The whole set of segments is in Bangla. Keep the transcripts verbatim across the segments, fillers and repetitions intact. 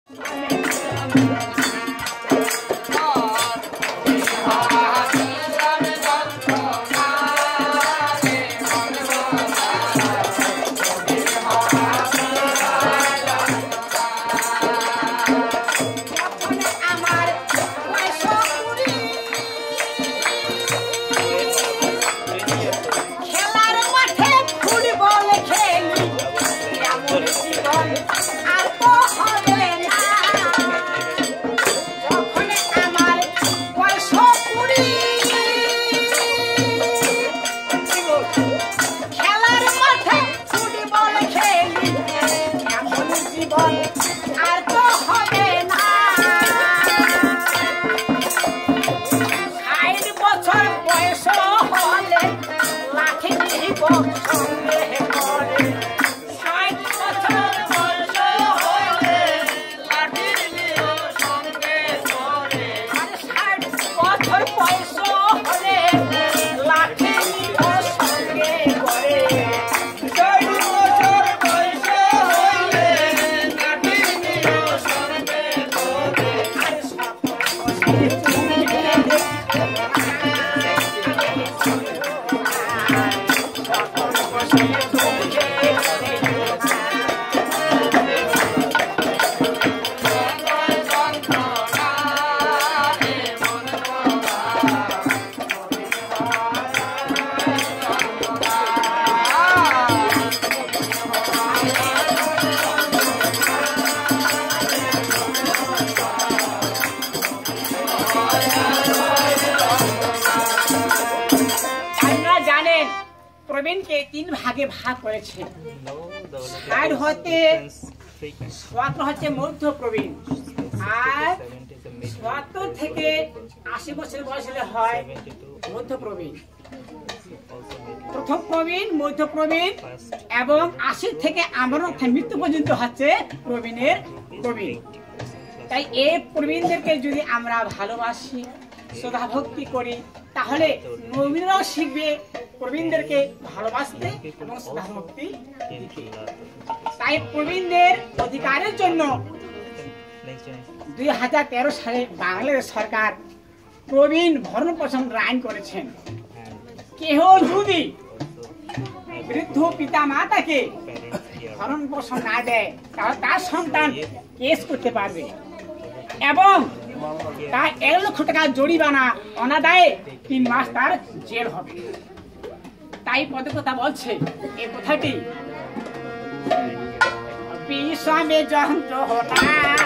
प्रवीण के तीन भागे भाग করেছে ষাট হতে সত্তর হচ্ছে মধ্য প্রবীণ আর সত্তর থেকে আশি বছর বয়স হলে হয় মধ্য প্রবীণ প্রথম প্রবীণ মধ্য প্রবীণ এবং আশি থেকে আমরণ মৃত্যু পর্যন্ত হচ্ছে প্রবীণের প্রবীণ তাই এই প্রবীণদেরকে যদি আমরা ভালোবাসি শ্রদ্ধা ভক্তি করি তাহলে নবীনরাও শিখবে প্রবীণদেরকে ভালোবাসতে এবং শ্রদ্ধা ভক্তি তাই প্রবীণদের অধিকারের জন্য দুই হাজার তেরো সালে বাংলাদেশ সরকার প্রবীণ ভরণ পোষণ আইন করেছেন কেহ যদি বৃদ্ধ পিতা মাতাকে ভরণ পোষণ না দেয় তাহলে তার সন্তান কেস করতে পারবে এবং তার এক লক্ষ টাকা জরিমানা অনাদায়ে তিন মাস তার জেল হবে তাই পদে কথা বলছে এই কথাটি বিষমে যন্ত্রণা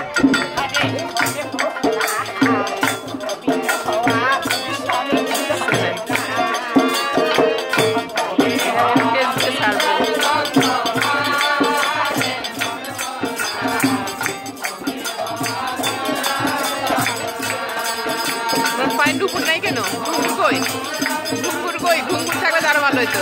ঘুঙ্গুর নাই কেন ঘুঙ্গুর কই ঘুঙ্গুর কই ঘুঙ্গুর থাকলে তার ভালো হইতো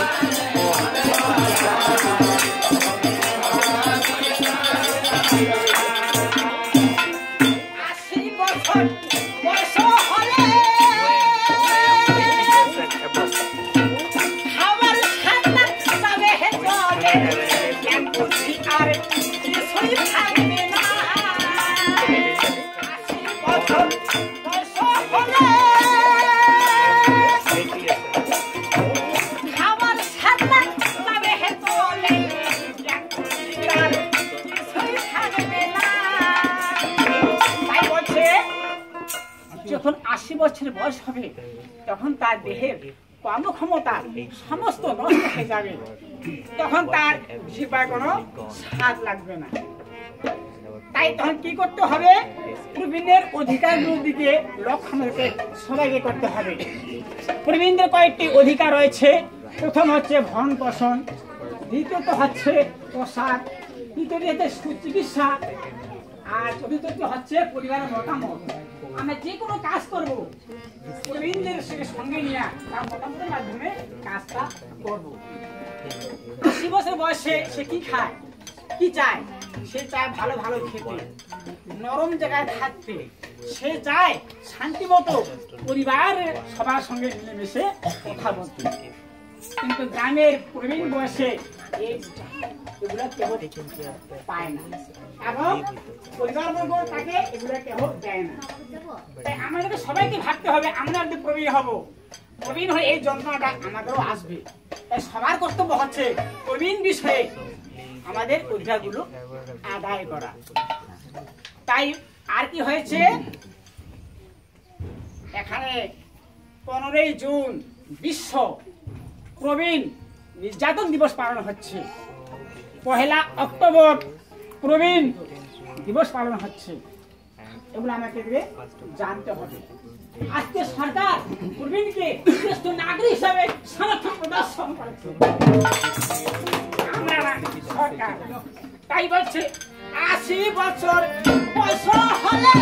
যখন আশি বছর বয়স হবে তখন তার দেহের কর্মক্ষমতা সমস্ত নষ্ট হয়ে যাবে তখন তার জিহ্বার কোনো স্বাদ লাগবে না তাই তখন কি করতে হবে প্রবীণের অধিকারগুলোর দিকে লক্ষ্য রেখে সবাইকে করতে হবে প্রবীণদের কয়েকটি অধিকার রয়েছে প্রথম হচ্ছে ভরণ পোষণ দ্বিতীয়ত হচ্ছে পোশাক তৃতীয়টি হচ্ছে সুচিকিৎসা আর চতুর্থ হচ্ছে পরিবারের মতামত আমরা যে কোনো কাজ করবো প্রবীণদের সঙ্গে নিয়ে তার মতামতের মাধ্যমে কাজটা করবো আশি বছর বয়সে সে কি খায় কি চায় সে চায় ভালো ভালো খেতে নরম জায়গায় থাকতে সে চায় শান্তিমতো পরিবারের সবার সঙ্গে মিলেমিশে কথা বলতে কিন্তু গ্রামের প্রবীণ বয়সে এই এগুলো কেহ পায় না এবং পরিবারবর্গ তাকে এগুলো কেহ দেয় না। তাই আমাদেরকে সবাইকে ভাবতে হবে আমরা একটু প্রবীণ হব, প্রবীণ হয়ে এই যন্ত্রণাটা আমাদেরও আসবে। তাই সবার কর্তব্য হচ্ছে প্রবীণ বিষয়ে আমাদের অধিকারগুলো আদায় করা। তাই আর কি হয়েছে এখানে পনেরোই জুন বিশ্ব প্রবীণ নির্যাতন দিবস পালন হচ্ছে, পহেলা অক্টোবর প্রবীণ দিবস পালন হচ্ছে। এগুলো আমাকে জানতে হবে। আজকে সরকার প্রবীণকে শ্রেষ্ঠ নাগরিক হিসাবে সমর্থন প্রদর্শন করেছে আমরা সরকার। তাই বলছে আশি বছর বয়স হলে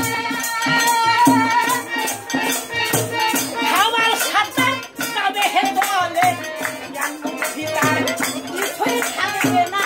আমার সাথে তবে হেলে কিছুই থাকবে না।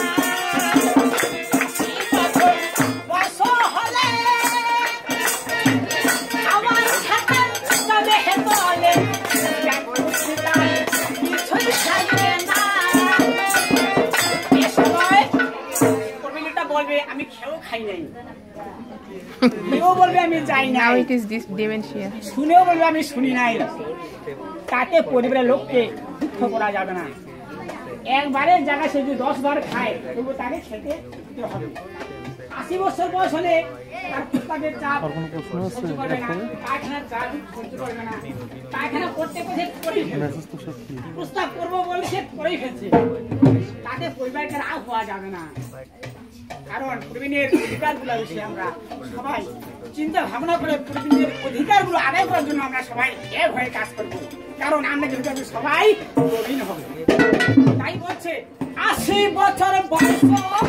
আমি খেয়েও খাই নাই, খেয়েও বলবে আমি যাই না, শুনেও বলবে আমি শুনি নাই। তাতে পরিবারের লোককে দুঃখ করা যাবে না। একবারের জায়গায় সে যদি দশ বার খায় তবু তাকে খেতে হবে। আশি বছর বয়স হলে তার প্রস্তাবের চাপ সহ্য করবে না, পায়খানার চাপ সহ্য করবে না। পায়খানা করতে করতে প্রস্তাব করবো বলে সে করেই ফেলছে, তাতে পরিবারকে রাগ হওয়া যাবে না। কারণ প্রবীণের অধিকারগুলো বিষয়ে আমরা সবাই চিন্তা ভাবনা করে প্রবীণের অধিকারগুলো আদায় করার জন্য আমরা সবাই এক হয়ে কাজ করব। কারণ আমরা কিন্তু সবাই প্রবীণ হবে। তাই বলছে আশি বছর বয়স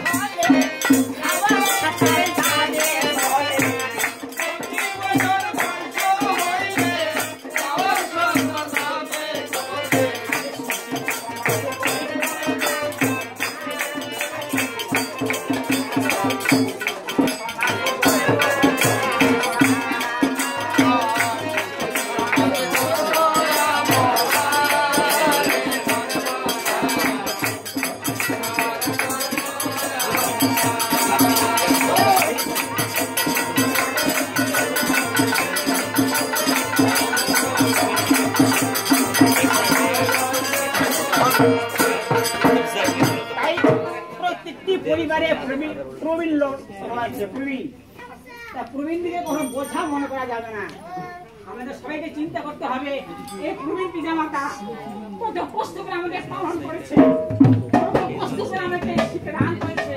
পরিবারে প্রবীণ লোক রয়েছে, প্রবীণ প্রবীণ দিকে কোনো বোঝা মনে করা যাবে না। আমাদের সবাইকে চিন্তা করতে হবে এই প্রবীণ পিতামাতা কত কষ্ট করে আমাদের পালন করেছে, কত কষ্ট করে আমাকে শিক্ষাদান করেছে।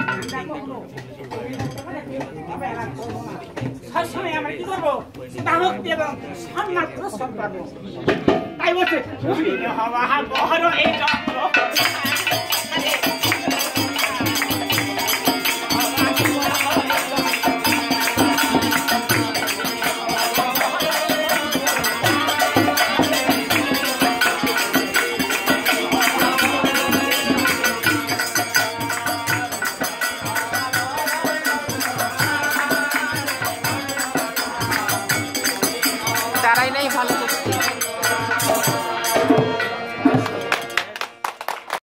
সবসময় আমরা কি করবো দানক্তি এবং সম্মান প্রদর্শন করবো। তাই বলছে প্রবীণ হওয়া বড় এই